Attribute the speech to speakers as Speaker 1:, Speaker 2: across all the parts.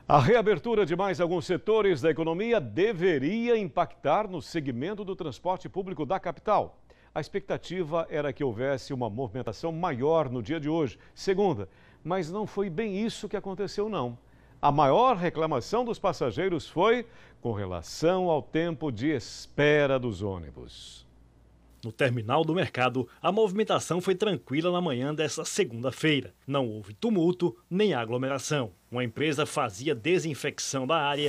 Speaker 1: A reabertura de mais alguns setores da economia deveria impactar no segmento do transporte público da capital. A expectativa era que houvesse uma movimentação maior no dia de hoje, segunda, mas não foi bem isso que aconteceu, não. A maior reclamação dos passageiros foi com relação ao tempo de espera dos ônibus.
Speaker 2: No terminal do mercado, a movimentação foi tranquila na manhã desta segunda-feira. Não houve tumulto nem aglomeração. Uma empresa fazia desinfecção da área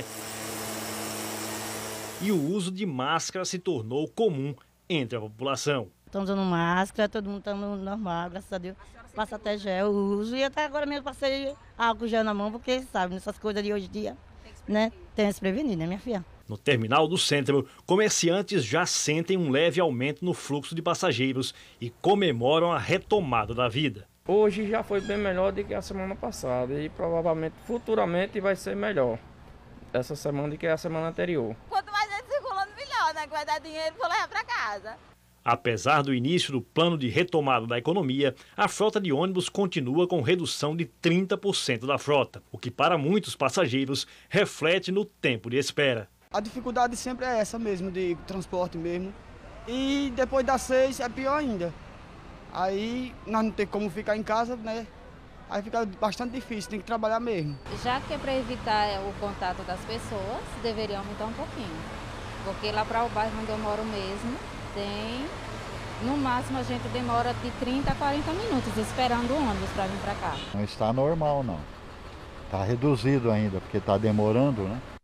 Speaker 2: e o uso de máscara se tornou comum entre a população.
Speaker 3: Estamos usando máscara, todo mundo está normal, graças a Deus. Passa até gel, uso e até agora mesmo passei álcool gel na mão, porque sabe, nessas coisas de hoje em dia, né? Tem que se prevenir, né, minha filha?
Speaker 2: No terminal do centro, comerciantes já sentem um leve aumento no fluxo de passageiros e comemoram a retomada da vida.
Speaker 4: Hoje já foi bem melhor do que a semana passada e provavelmente futuramente vai ser melhor essa semana do que a semana anterior.
Speaker 5: Quanto mais gente circulando, melhor, né? Que vai dar dinheiro para levar para casa.
Speaker 2: Apesar do início do plano de retomada da economia, a frota de ônibus continua com redução de 30% da frota, o que para muitos passageiros reflete no tempo de espera.
Speaker 6: A dificuldade sempre é essa mesmo, de transporte mesmo. E depois das 6 é pior ainda. Aí nós não temos como ficar em casa, né? Aí fica bastante difícil, tem que trabalhar mesmo.
Speaker 7: Já que é para evitar o contato das pessoas, deveria aumentar um pouquinho. Porque lá para o bairro onde eu moro mesmo, no máximo a gente demora de 30 a 40 minutos esperando o ônibus para vir para cá.
Speaker 8: Não está normal não. Está reduzido ainda, porque está demorando, né?